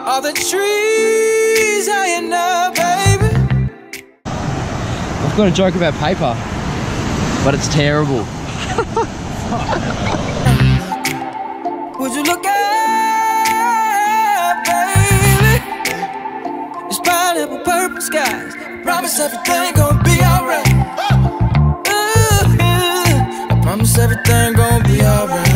All the trees high enough, baby. I've got a joke about paper, but it's terrible. Would you look up, baby? It's pineapple purple skies. I promise everything gon' be alright. I promise everything gon' be alright.